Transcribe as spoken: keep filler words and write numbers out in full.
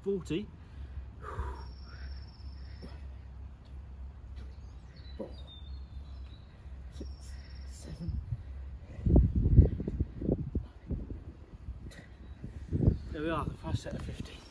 forty. Four, six, seven, There we are, the first set of fifty.